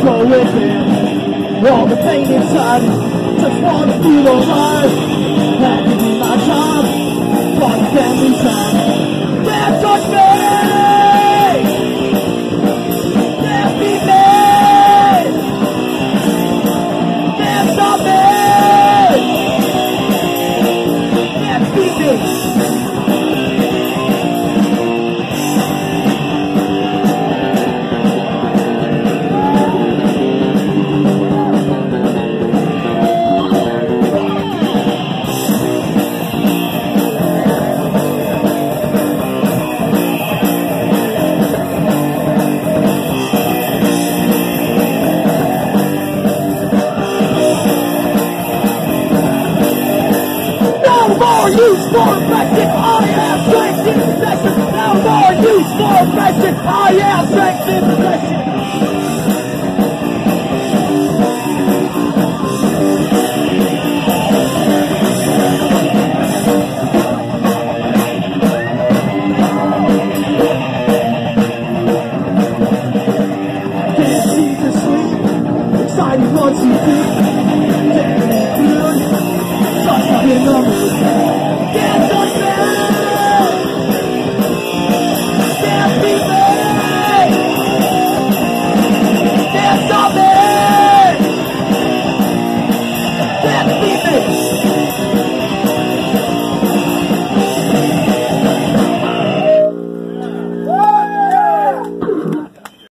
go within. All the pain inside, just wanna feel alive. That could be my job, but it can't be done. Dance on me! Dance be me! Dance on me! Dance be me! Use for effective, I am strength in possession. Now more use for effective, I am strength in possession.